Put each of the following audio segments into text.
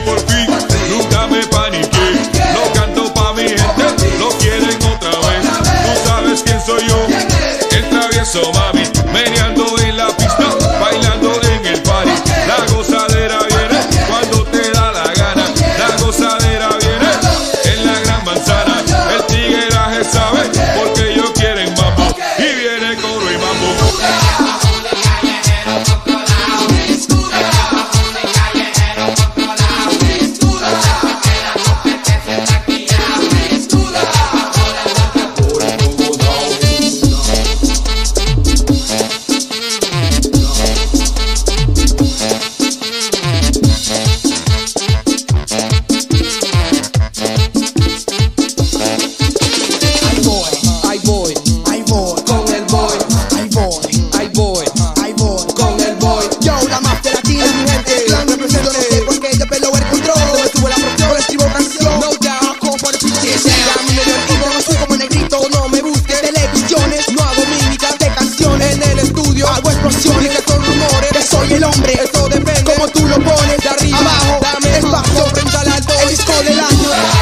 por fin, nunca me paniqué. Lo canto pa' mi gente, lo quieren otra vez. Tú sabes quién soy yo, el travieso mami, meneando en la pista, bailando en el party. La gozadera viene cuando te da la gana. La gozadera viene en la gran manzana. El tigueraje sabe porque ellos quieren mambo y viene coro y mambo. El hombre, eso depende como tú lo pones, de arriba abajo, dame espacio, frente al alto, el disco del año.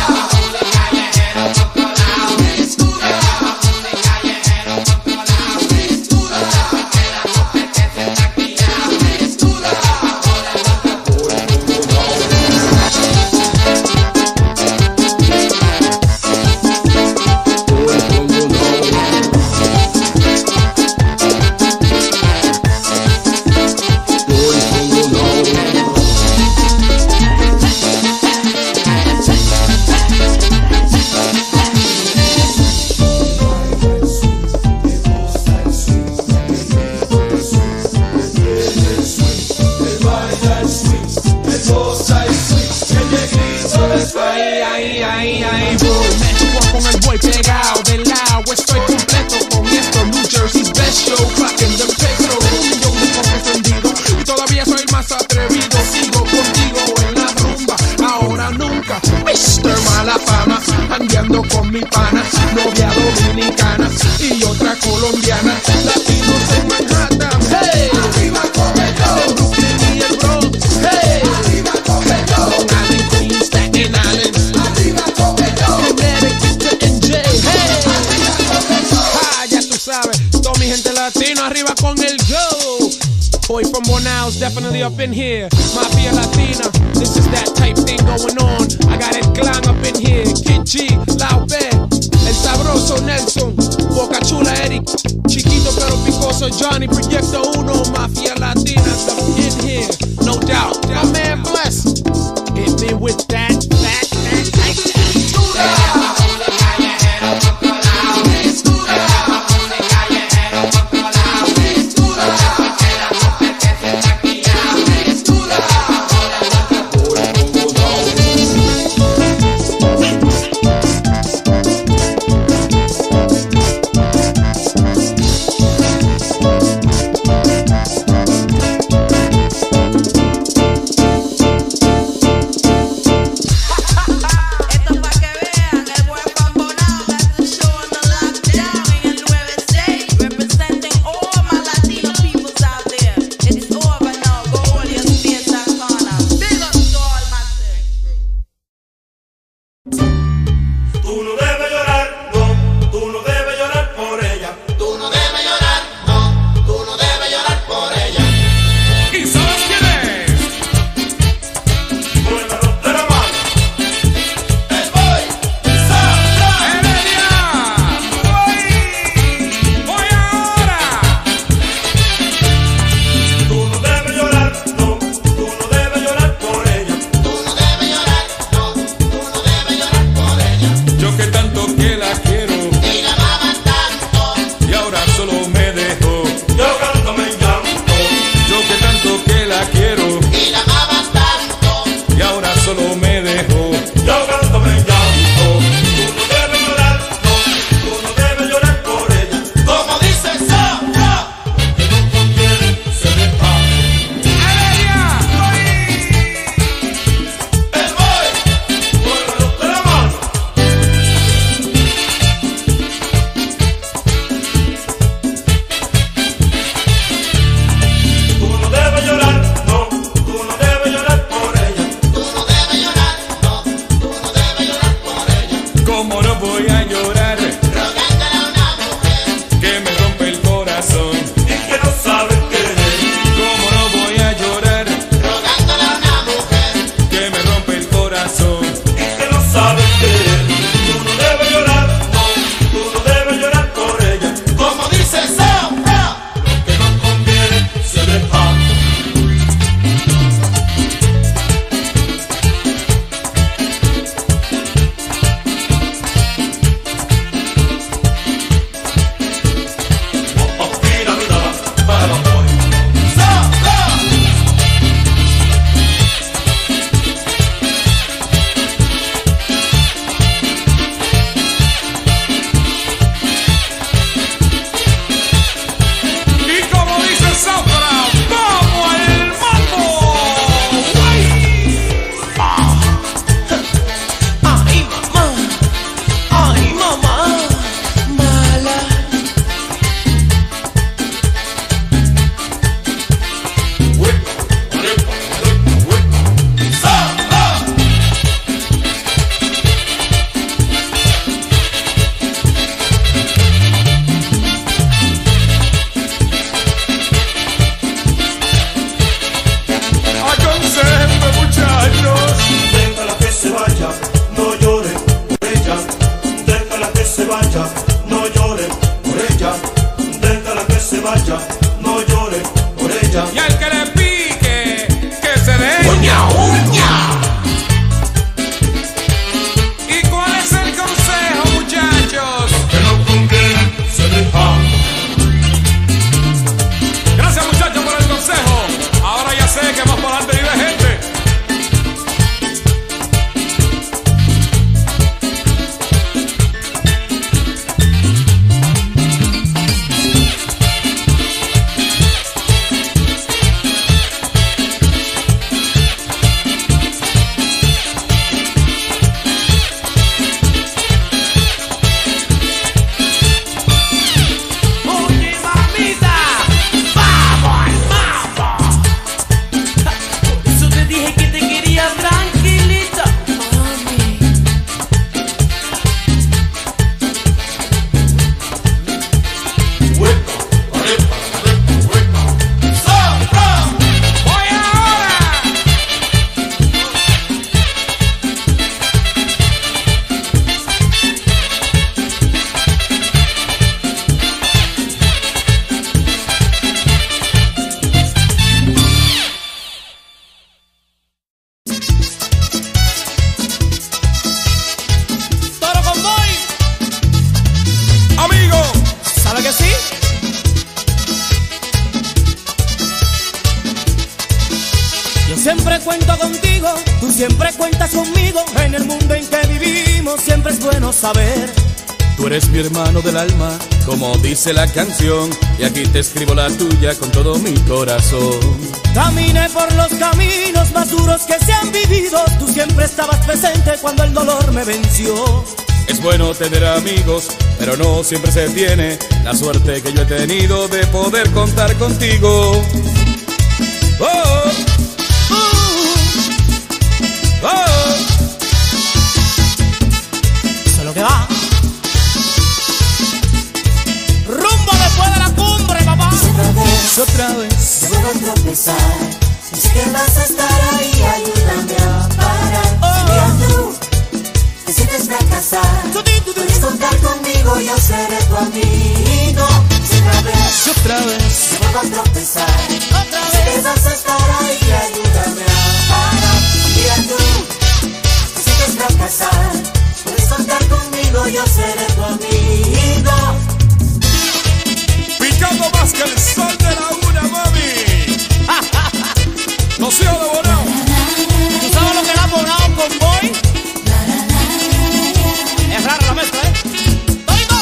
Ahí voy, me chupo con el boy pegado del lado. Estoy completo con esto, New Jersey's best show, cracking the peso. Un millón de focos encendido y todavía soy más atrevido. Sigo contigo en la rumba, ahora nunca. Mr. Malafama, andando con mi pana, novia dominicana y otra colombiana. Latinos en Manhattan, hey. Arriba Cometo, en Brooklyn y el Bronx, hey. Arriba Cometo, Long Island, Queens, Staten Island. Mi gente latino arriba con el go. Boy from Bonau's definitely up in here. Mafia Latina, this is that type thing going on. I got it clan up in here. Kid G, Lao B, El Sabroso Nelson, Boca Chula Eric, Chiquito pero picoso Johnny, Proyecto 1, Mafia Latina up in here, no doubt. My man Bless, hit me with that type that. dije que te quería tranquilita, mami. Huepa, arepa, arepa, huepa. ¡Sopra! ¡Voy ahora! Toro Convoy, Amigo, ¿sabe que sí? Yo siempre cuento contigo, tú siempre cuentas conmigo. En el mundo en que vivimos siempre es bueno saber. tú eres mi hermano del alma, como dice la canción, y aquí te escribo la tuya con todo mi corazón. Caminé por los caminos más duros que se han vivido. Tú siempre estabas presente cuando el dolor me venció. Es bueno tener amigos, pero no siempre se tiene la suerte que yo he tenido de poder contar contigo. Oh, oh. Eso es lo que va. Rumbo después de la cumbre, papá. Otra vez. Te vuelvo a tropezar. Es que vas a estar ahí, ayúdame a parar. Mira tú, te sientes fracasar. Puedes contar conmigo, yo seré tu amigo. Otra vez, te vuelvo a tropezar. Es que vas a estar ahí, ayúdame a parar. Mira tú, te sientes fracasar. Puedes contar conmigo, yo seré tu amigo. Picando más que el sol de la una, mami. Los hijos de Bonao. ¿Tú sabes lo que era Bonao Convoy? Es rara la mezcla, ¿eh? ¡Tónico!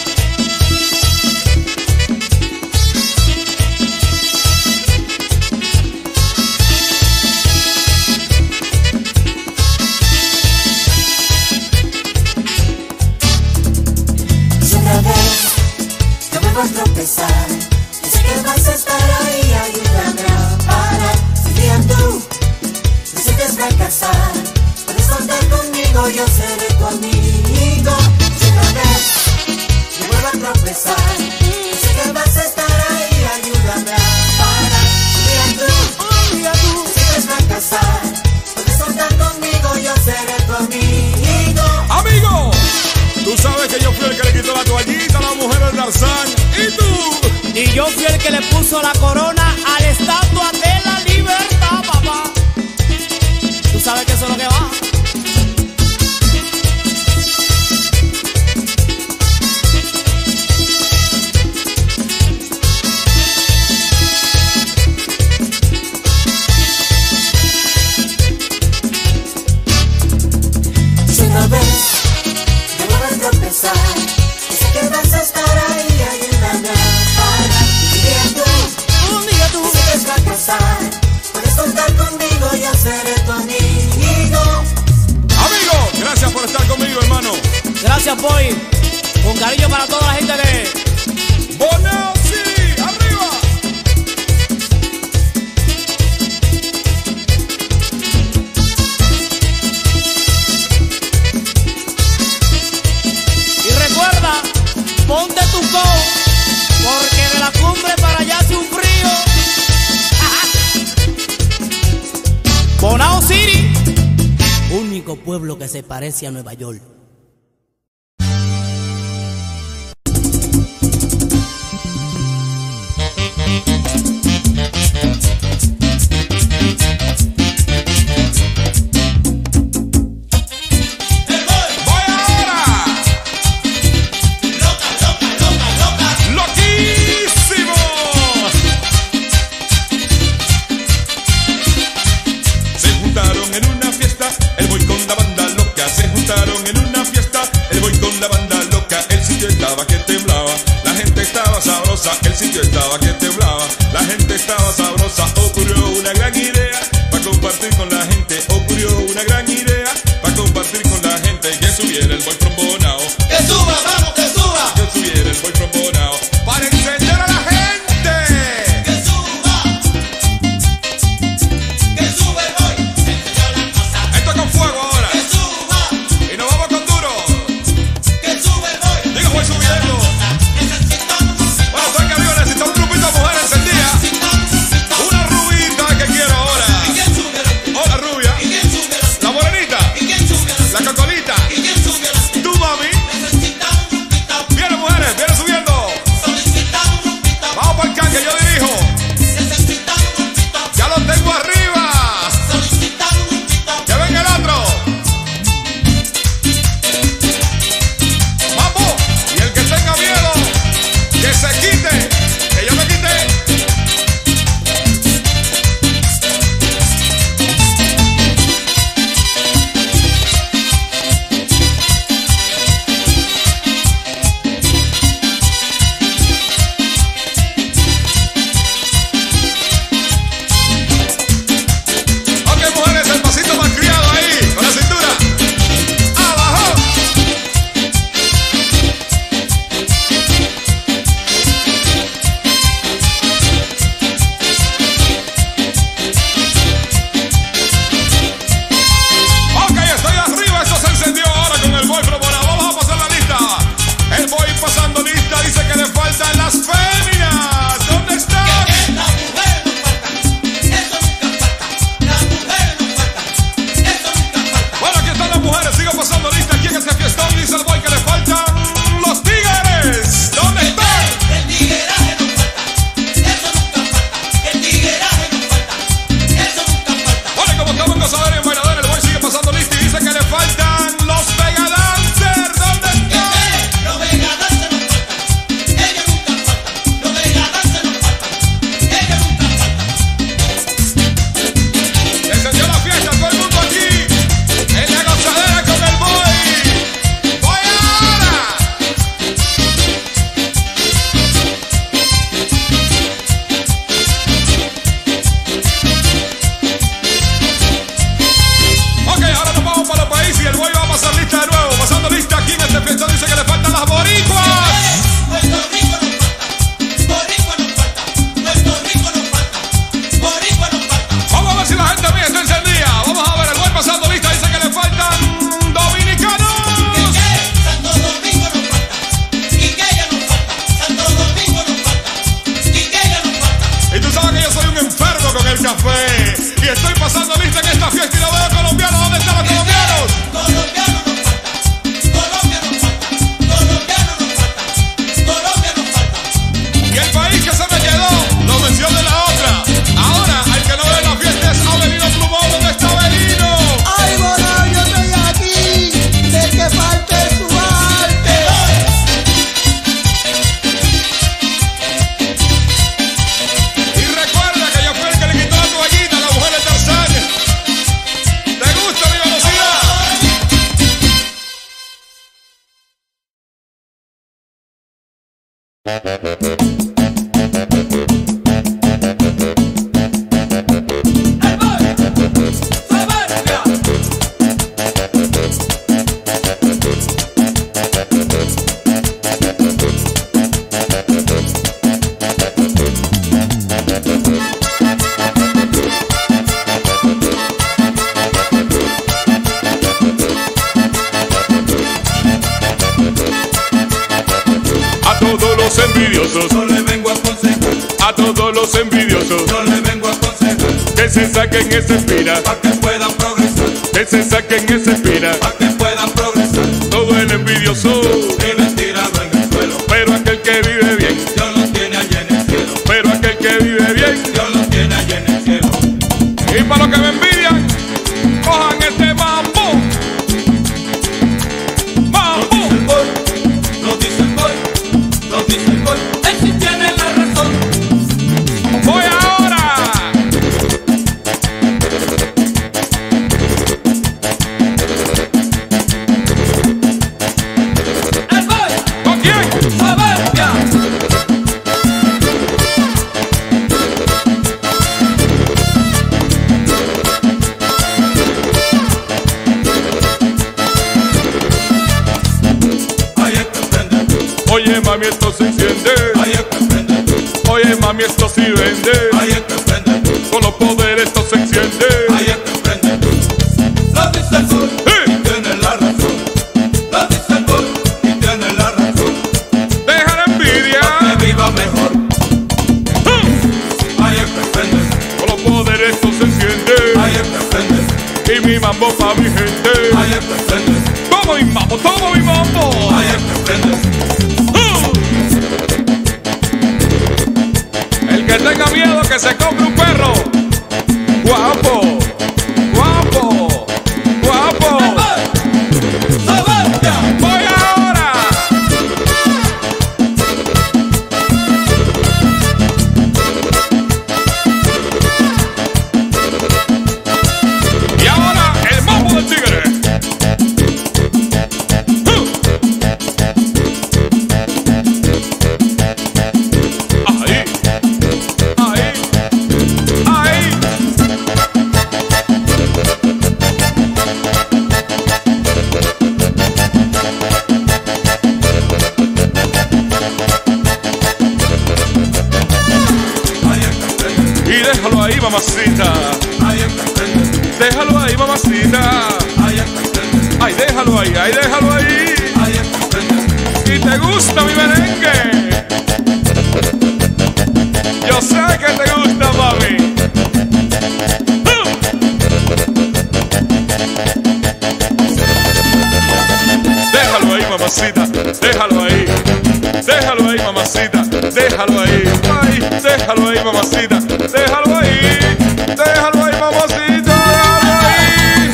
Otra vez, te vuelvo a tropezar. Es que vas a estar ahí, ayúdame a parar. Si día tú te sientes fracasar, puedes contar conmigo, yo seré tu amigo. Otra vez, te vuelvo a tropezar. Es que vas a estar ahí, ayúdame a parar. Si día tú te sientes fracasar, puedes contar conmigo, yo seré tu amigo. Amigo, tú sabes que yo fui el que le quitó la toallita a la mujer del Tarzán. ¿Y tú? Y yo fui el que le puso la corona a la estatua de la libertad, papá. Tú sabes que eso es lo que va. Otra vez, te vuelvo a tropezar. Sé que vas a estar ahí, ayúdame a parar. Un día tú te sientes fracasar. Puedes contar conmigo, yo seré tu amigo. Amigo, gracias por estar conmigo, hermano. Gracias, boy. Con cariño para toda la gente de Bonao, sí, arriba. Y recuerda, ponte tu coat, porque de la cumbre para allá hace un frío. Bonao City, único pueblo que se parece a Nueva York. Voy ahora. Loquísimo. Se juntaron en una fiesta, el boy con la banda loca. Se juntaron en una fiesta, el boy con la banda loca. El sitio estaba que temblaba, la gente estaba sabrosa. El sitio estaba que temblaba, la gente estaba sabrosa. Ocurrió una gran idea para compartir con la gente. Ocurrió una gran idea para compartir con la gente. Que subiera el boy from Bonao. Que suba, vamos, que suba. Que subiera el boy from Bonao para encender a la gente. Que suba. Que sube el boy. Envidiosos, no le vengo a aconsejar. A todos los envidiosos, no le vengo a aconsejar. Que se saquen esa espina, para que puedan progresar. Que se saquen esa espina, para que puedan progresar. Todo el envidioso vive tirado en el suelo, pero aquel que vive bien, Dios lo tiene allá en el cielo. Pero aquel que vive bien, Dios lo tiene allá en el cielo. Y para los que me envidian, cojan este mambo. Lo dice el gol, él sí tiene la razón. Voy ahora. El gol. ¿Con quién? Soberbia. Oye mami, esto se enciende. Hay que aprender. Oye mami, esto sí vende. Hay que aprender. Con los poderes esto se enciende. Hay que aprender. Lo dice el gol y tiene la razón. Lo dice el gol y tiene la razón. Deja la envidia. Pa' que viva mejor. Hay que aprender. Con los poderes esto se enciende. Hay que aprender. Y mi mambo pa' mi gente. Hay que aprender. Todo mi mambo, todo mi mambo. Hay que aprender. El que tenga miedo que se compre un perro. Guapo, guapo, guapo. ¡Soberbia! Voy ahora. Y ahora el mambo del tigre. Déjalo ahí, mamacita. Déjalo ahí, mamacita. Ay, déjalo ahí, ay, déjalo ahí. Y te gusta mi merengue. Yo sé que te gusta, mami. Déjalo ahí, mamacita. Déjalo ahí. Déjalo ahí, mamacita. Déjalo ahí. Ay, déjalo ahí, mamacita. Déjalo ahí. Déjalo ahí, mamacita. Déjalo ahí.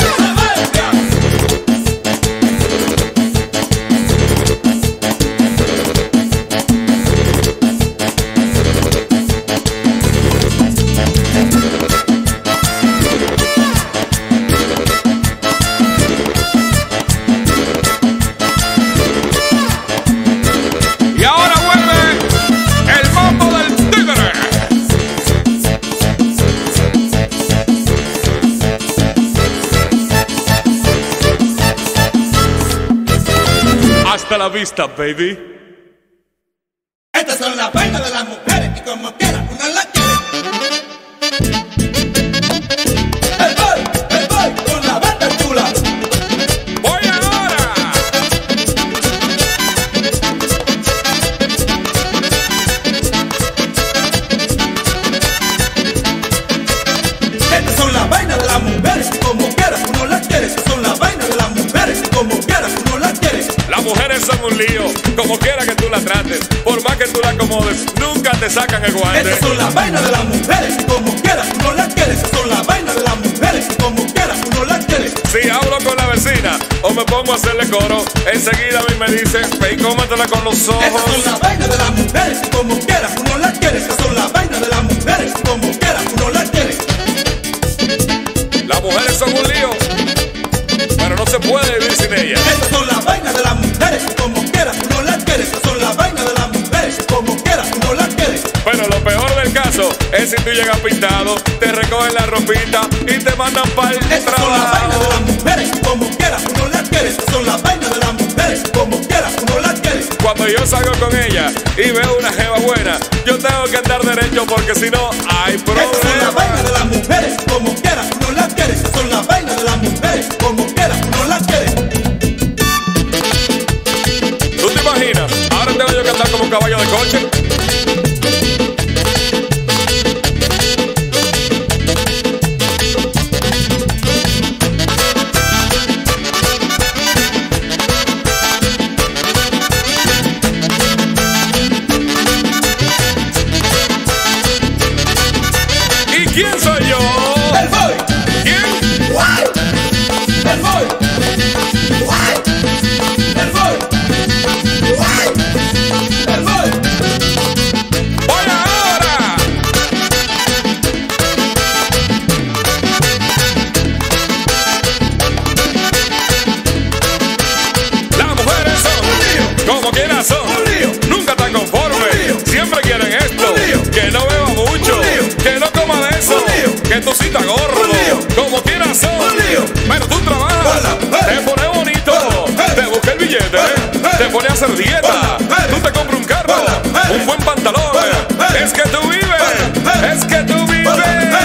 Y ahora vuelve el mambo del tigre. Hasta la vista, baby. Estas son las vainas de las mujeres y como quiera uno las quiere. El boy con la banda chula. Voy ahora. Estas son las vainas de las mujeres y como quiera uno las quiere. Estas son las vainas de las mujeres y como quiera uno las quiere. Las mujeres son un lío, como quiera que tú las trates. Por más que tú la acomodes, nunca te sacan el guante. Estas son las vainas de las mujeres y como quiera uno las quiere. Estas son las vainas de las mujeres y como quiera uno las quiere. Si hablo con la vecina o me pongo a hacerle coro, enseguida a mí me dicen, ve y cómetela con los Estas son ojos. las vainas de las mujeres y como quiera uno las quiere. Estas son las vainas de las mujeres y como quiera uno las quiere. Las mujeres son un lío, pero no se puede vivir sin ellas. Estas son las vainas de las mujeres y como quiera uno las quiere. Estas son las vainas de las mujeres es si tú llegas pintado, te recogen la ropita y te mandan para el Esas son las vainas de las mujeres, como quiera uno las quiere. Esas son las vainas de las mujeres, como quiera uno las quiere. Cuando yo salgo con ella y veo una jeva buena, yo tengo que andar derecho porque si no hay problema. Esas son las vainas de las mujeres, como quiera uno las quiere. Esas son las vainas de las mujeres, como quiera uno las quiere. ¿Tú te imaginas? Ahora tengo yo que andar como un caballo de coche. ¿Quién soy yo? El boy. ¿Quién? Guay. El boy. Guay. El boy. Guay. El boy. ¡Voy ahora! Las mujeres son como quieras son, nunca tan conformes, siempre quieren esto, que no beba mucho, que no coma de eso, que tú sí estás gordo, como quieras son, pero tú trabajas, te pones bonito, te busca el billete, te pones a hacer dieta, tú te compras un carro, un buen pantalón, es que tú vives, es que tú vives.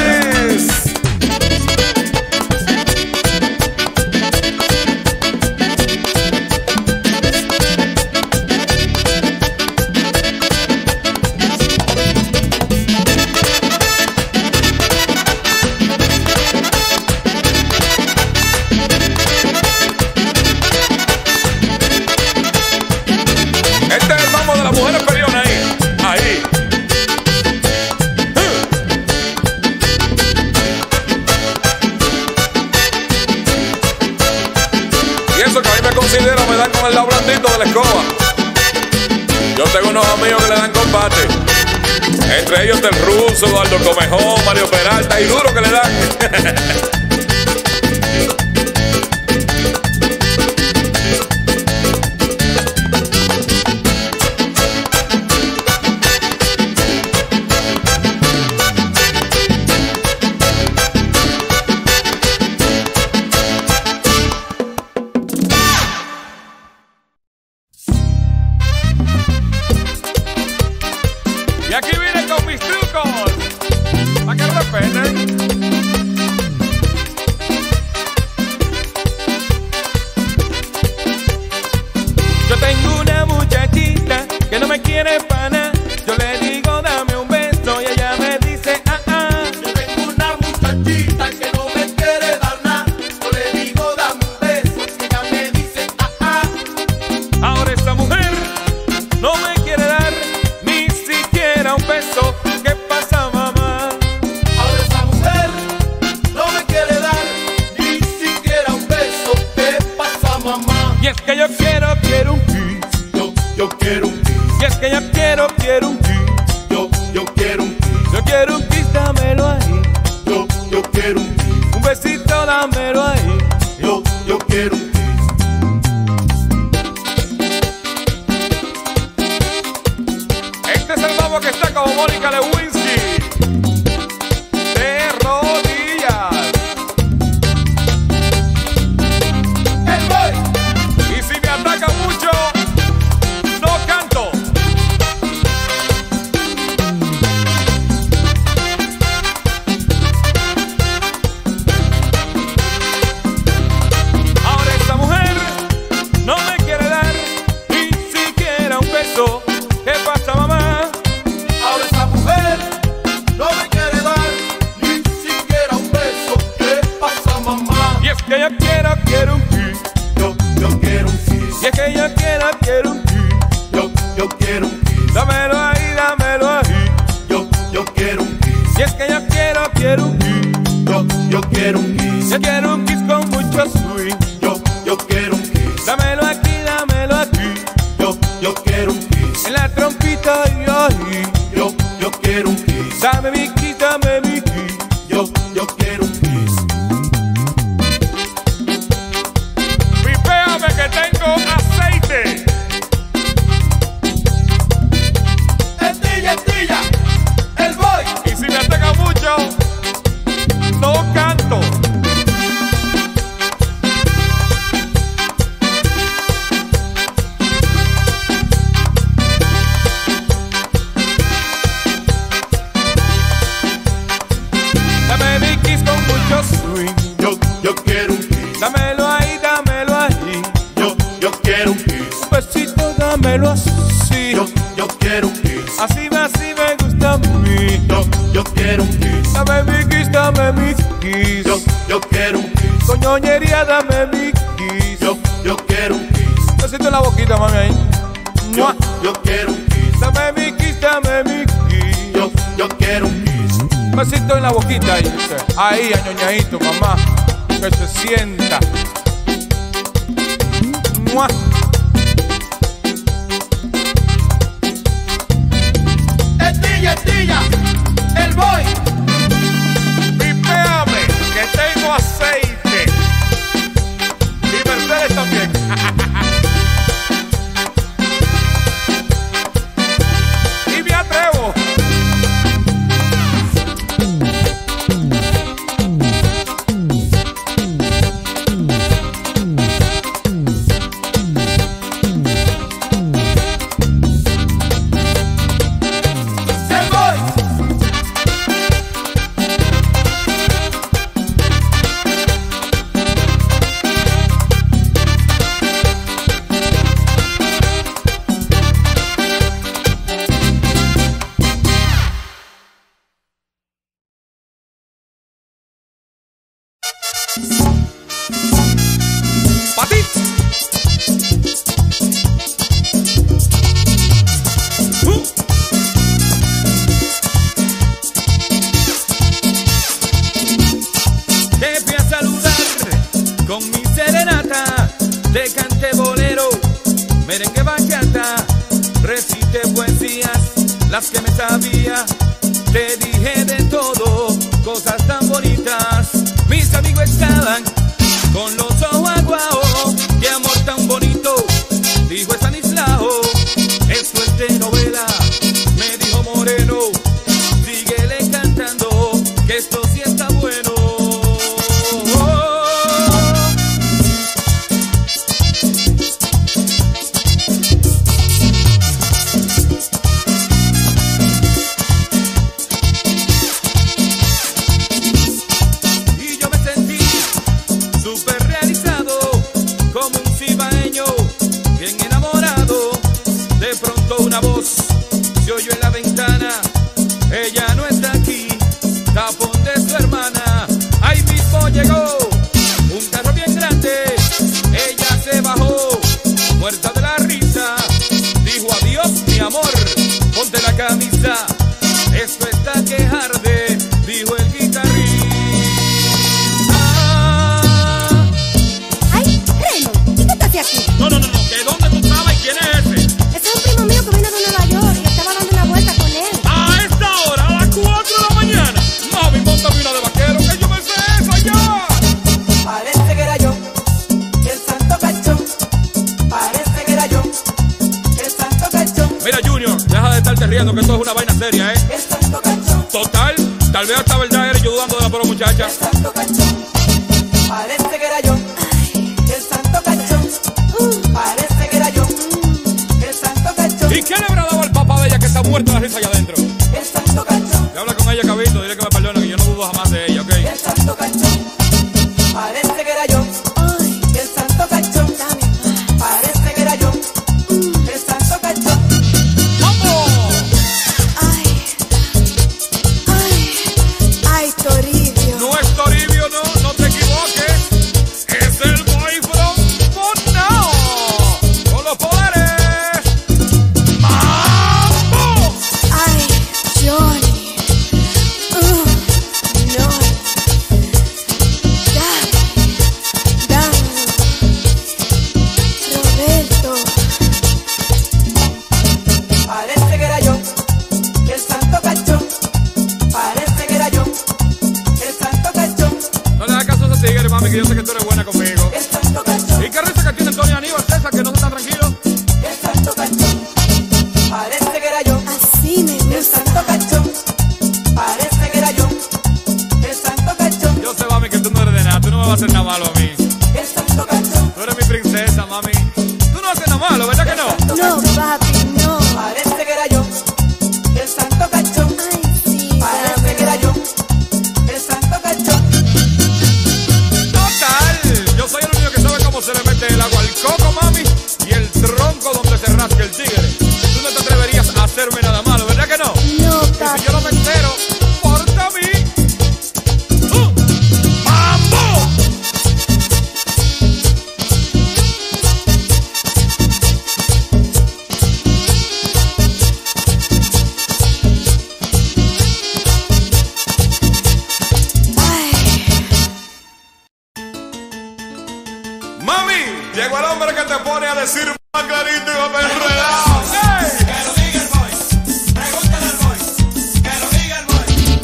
Este es el mambo de las mujeres perionas ahí. Y eso que a mí me considero me dan con el lado blandito de la escoba. Yo tengo unos amigos que le dan combate. Entre ellos está el Ruso, Eduardo Comejón, Mario Peralta y duro que le dan. Y aquí vine con mis trucos, para que respeten. Yo tengo una muchachita que no me quiere para nada. Yo le digo dame un beso y ella me dice Yo tengo una muchachita que no me quiere dar nada. Yo le digo dame un beso y ella me dice Ahora esta mujer no me quiere dar ni siquiera un beso. ¿Qué pasa, mamá? Ahora esa mujer no me quiere dar ni siquiera un beso. ¿Qué pasa, mamá? Y es que yo quiero un kiss. Yo quiero un kiss. Y es que yo quiero un kiss. Yo quiero un kiss. Yo quiero un kiss, dámelo ahí. Yo quiero un kiss. Un besito, dámelo ahí. Yo quiero un kiss. Este es el mambo que está como Mónica Lewinsky. De rodillas. El boy. Y si me ataca mucho, no canto. Ahora esta mujer no me quiere dar ni siquiera un beso. ¿Qué pasa, mamá? Ahora esa mujer no me quiere dar ni siquiera un beso. ¿Qué pasa, mamá? Y es que yo quiero un kiss. Yo quiero un kiss. Y es que yo quiero un kiss. Yo quiero un kiss. Dámelo ahí, dámelo ahí. Yo quiero un kiss. Y es que yo quiero un kiss. Yo quiero un kiss. Yo quiero un kiss con mucho swing. Yo quiero un kiss. Dámelo aquí, dámelo aquí. Yo quiero un kiss. En la trompita y ahí. Yo quiero un kiss. Dame mi kiss, dame mi kiss. Yo quiero un kiss. Pipéame que tengo aceite. Estilla, el boy. Y si me kiss. Dámelo ahí, dámelo ahí. Yo quiero un kiss. Un besito, dámelo así. Yo quiero un kiss. Así me gusta a mí. Yo quiero un kiss. Dame mi kiss, dame mi kiss. Yo quiero un kiss. Con ñoñería, dame mi kiss. Yo quiero un kiss. Besito en la boquita, mami, ahí. ¡Mua! Yo quiero un kiss. Dame mi kiss, dame mi kiss. Yo quiero un kiss. Besito en la boquita ahí, dice. Ahí, añoñadito, mamá. Que se sienta. ¡Mua! Estilla, el boy. Pipéame, que tengo aceite. Y Mercedes también. Y me atrevo. Te fui a saludar con mi serenata. Te canté bolero, merengue, bachata. Recité poesías, las que me sabía. Te dije de todo, cosas tan bonitas. Mis amigos estaban con los ojos aguados. Qué amor tan bonito, dijo Estanislao. Esto es de novela, me dijo Moreno. Síguele cantando, que esto sí está bueno. Y yo me sentí súper realizado, como un cibaeño bien enamorado. De pronto una voz se oyó en la ventana. Ella no está aquí, tapón de su hermana. Ahí mismo llegó un carro bien grande. Ella se bajó, muerta de la risa. Dijo: adiós mi amor, ponte la camisa. Esto está que arde, dijo el guitarrista. Ay, Remo, ¿y qué te hace aquí? No, que dónde tú estabas y quién es ese. Ese es un primo mío que vino de Nueva York y estaba dando una vuelta con él. A esta hora, a las 4 de la mañana. Mami, móntame una de vaquero, que yo me sé esa ya. Parece que era yo, el santo cachón. Parece que era yo, el santo cachón. Mira, Junior, deja de estarte riendo, que esto es una vaina seria, ¿eh? El santo cachón, Total, tal vez hasta verdad eres yo dudando de la pobre muchacha. el santo cachón. Parece que era yo, el santo cachón. Parece que era yo, el santo cachón. ¿Y qué le habrá dado al papá de ella que está muerto de la risa allá adentro? El santo cachón, Que habla con ella, Cabito, dile que me perdone, que yo no dudo jamás de ella, ¿ok? el santo cachón. Parece que era yo, el santo cachón. Parece que era yo, el santo cachón. ¡Vamos! Ay, Toribio. No es Toribio, no te equivoques. Es el boy from Bonao. Con los poderes. ¡Vamos! Ay, Johnny. No. Dame. Roberto. Parece que era yo, el santo cachón. Parece que era yo, el santo cachón. No le hagas caso a ese tigre, mami, que yo sé que tú eres buena conmigo. El santo cachón, ¿Y qué risa que tiene Tony Aníbal, César, que no está tranquilo? el santo cachón. Parece que era yo, Así me el gusta. santo cachón. Parece que era yo, el santo cachón. Yo sé, mami, que tú no eres de nada, tú no me vas a hacer nada malo a mí. El santo cachón, Tú eres mi princesa, mami. Tú no haces nada malo, ¿verdad que no? No, papi, no. parece que era yo, el santo cachón. Ay, sí. Parece que era yo, el santo cachón. Total, Mami, llegó el hombre que te pone a decir más clarito y más enredado. ¡Hey! Que lo diga el boy. Pregúntale al boy. Que lo diga el boy.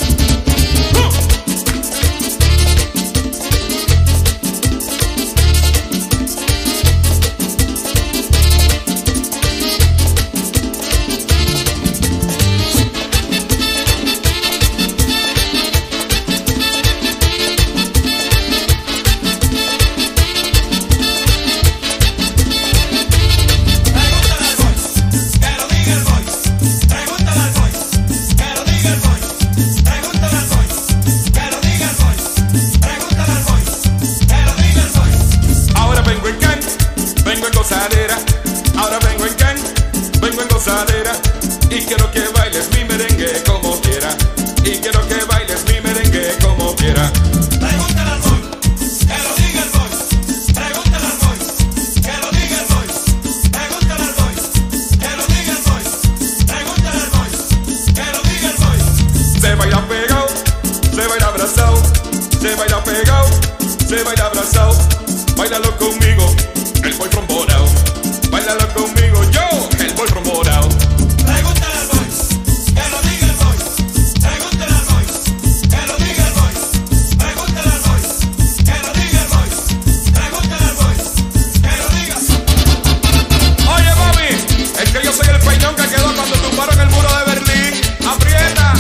Ahora vengo en can, vengo en gozadera. Y quiero que bailes mi merengue como quiera. Y quiero que bailes mi merengue como quiera. Pregúntale al boy, que lo diga el boy. Pregúntale al boy, que lo diga el boy. Pregúntale al boy, que lo diga el boy. Pregúntale al boy, que lo diga el boy. Se baila pegado, se baila abrazado. Se baila pegado, se baila abrazado. Báilalo conmigo, el boy trombonao. Báilalo conmigo, yo, el boy trombonao. Pregúntale al boy, que lo diga el boy. Pregúntale al boy, que lo diga el boy. Pregúntale al boy, que lo diga el boy. Pregúntale al boy, que lo diga. Oye, mami, es que yo soy el peñón que quedó cuando tumbaron el muro de Berlín. ¡Aprieta!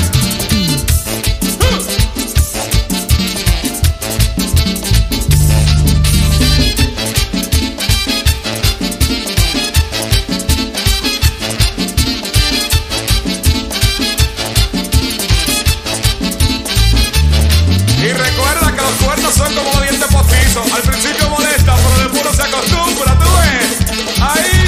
Y recuerda que los cuernos son como dientes postizos. Al principio molesta, pero después uno se acostumbra, tú ves. Ahí.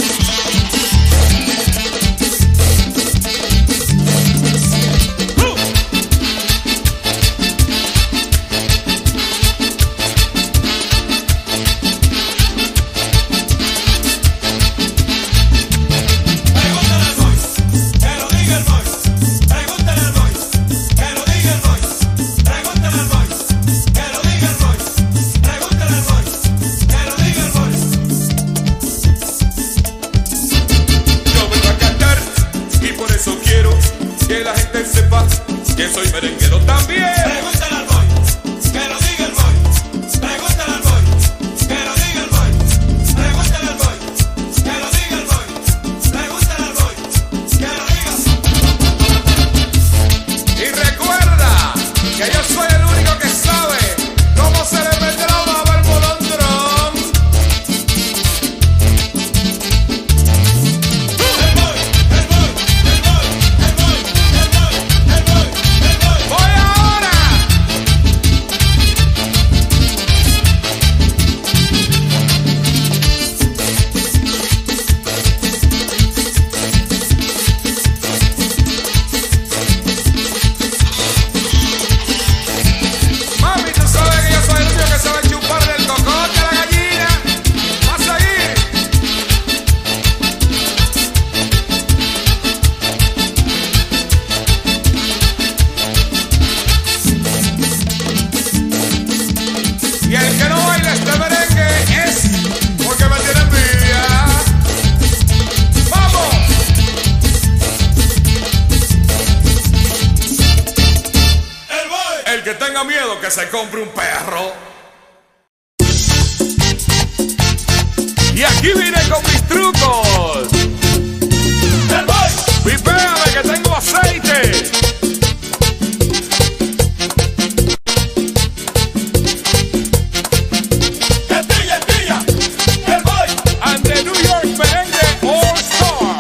Pregúntale al boy, que lo diga el boy. Pregúntale al boy, que lo diga el boy. Pregúntale al boy, que lo diga el boy. Pregúntale al boy, que lo diga el boy. Yo vengo a cantar y por eso quiero que la gente sepa que soy merenguero también. Pregúntale al boy, que lo diga el boy. Pregúntale al boy, que lo diga el boy. Pregúntale al boy, que lo diga el boy. Pregúntale al boy, que lo diga. Y recuerda que yo soy el único que sabe cómo se le mete la baba al molondrón. El boy, el boy, el boy, el boy, el boy, el boy, el boy. ¡Voy ahora! Mami, tú sabes que yo soy el único que sabe chuparle el cocote a la gallina. ¡Va a seguir! Y el que no baila este merengue es porque me tiene envidia. ¡Vamos! El boy. El que tenga miedo que se compre un perro. Y aquí vine con mis trucos. El boy. Pipéame que tengo aceite. El pilla, el boy. And the New York Merengue All Star.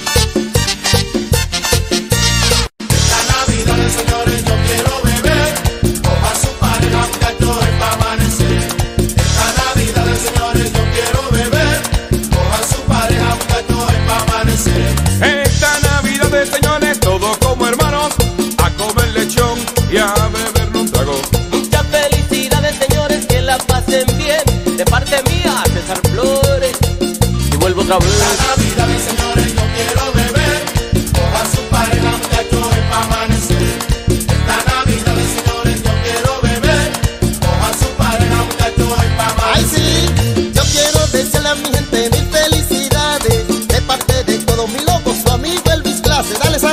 La Navidad, señores, yo quiero beber.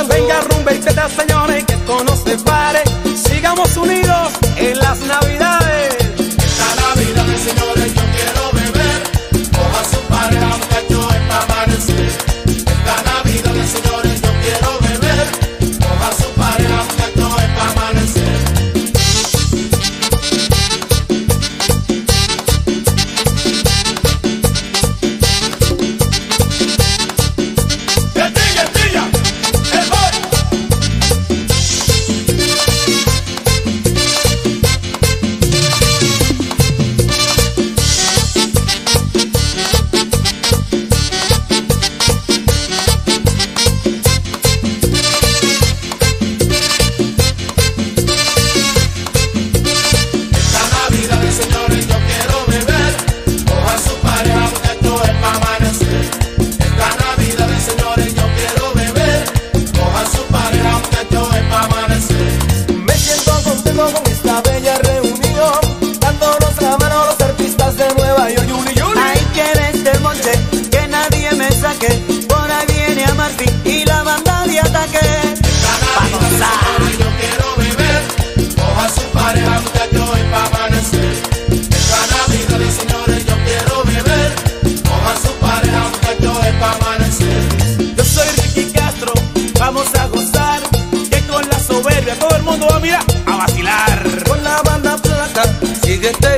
bailando. Venga, rumba y teta, señores, que esto no se pare. Sigamos unidos en las navidades. Esta Navidad, señores, yo quiero beber. Coja su pareja, muchachos, es pa' amanecer. Esta Navidad, señores, yo quiero beber. Coja su pareja, muchachos, es pa' amanecer. Por ahí viene a Martín y la banda de ataque. Esta Navidad, señores, yo quiero beber. Coja su pareja, muchachos, es pa' amanecer. Esta Navidad, señores, yo quiero beber. Coja su pareja, muchachos, es pa' amanecer. Yo soy Ricky Castro, vamos a gozar. Que con la soberbia todo el mundo va a mirar, a vacilar. Con la banda plata, sigue este